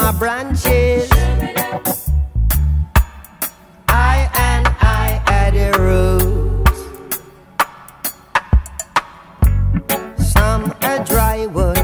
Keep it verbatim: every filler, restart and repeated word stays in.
my branches. I and I at the roots. Some are dry wood,